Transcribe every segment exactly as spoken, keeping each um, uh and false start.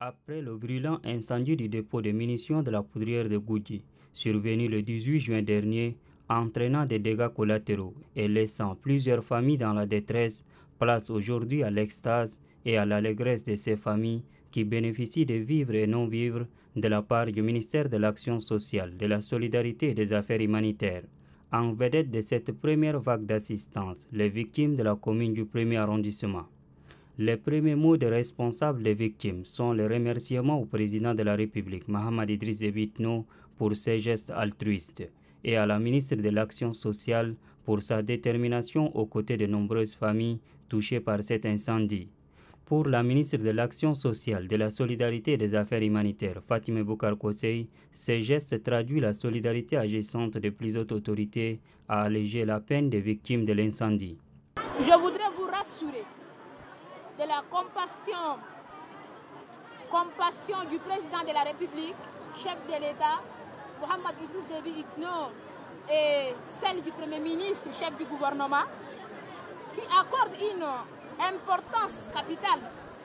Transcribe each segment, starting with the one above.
Après le brûlant incendie du dépôt de munitions de la poudrière de Goudji, survenu le dix-huit juin dernier, entraînant des dégâts collatéraux et laissant plusieurs familles dans la détresse, place aujourd'hui à l'extase et à l'allégresse de ces familles qui bénéficient de vivres et non-vivres de la part du ministère de l'Action sociale, de la solidarité et des affaires humanitaires. En vedette de cette première vague d'assistance, les victimes de la commune du premier arrondissement. Les premiers mots des responsables des victimes sont les remerciements au président de la République, Mahamat Idriss Déby Itno, pour ses gestes altruistes, et à la ministre de l'Action sociale pour sa détermination aux côtés de nombreuses familles touchées par cet incendie. Pour la ministre de l'Action sociale, de la solidarité et des affaires humanitaires, Fatimé Boucar Kosei, ces gestes traduisent la solidarité agissante de plusieurs autorités à alléger la peine des victimes de l'incendie. Je voudrais vous rassurer de la compassion, compassion du président de la République, chef de l'État, Mahamat Idriss Déby Itno, et celle du Premier ministre, chef du gouvernement, qui accorde une importance capitale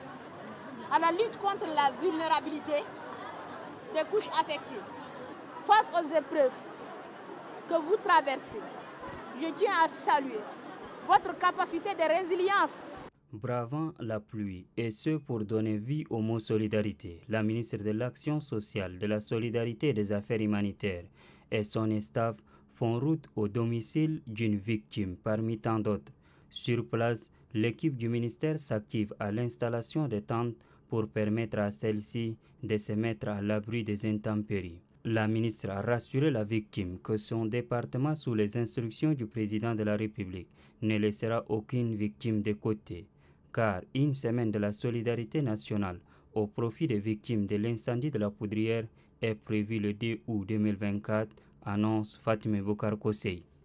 à la lutte contre la vulnérabilité des couches affectées. Face aux épreuves que vous traversez, je tiens à saluer votre capacité de résilience. Bravant la pluie, et ce pour donner vie au mot solidarité, la ministre de l'Action sociale, de la solidarité et des affaires humanitaires et son staff font route au domicile d'une victime parmi tant d'autres. Sur place, l'équipe du ministère s'active à l'installation des tentes pour permettre à celle-ci de se mettre à l'abri des intempéries. La ministre a rassuré la victime que son département, sous les instructions du président de la République, ne laissera aucune victime de côté, car une semaine de la solidarité nationale au profit des victimes de l'incendie de la poudrière est prévue le deux août deux mille vingt-quatre, annonce Fatimé Boucar Kosei.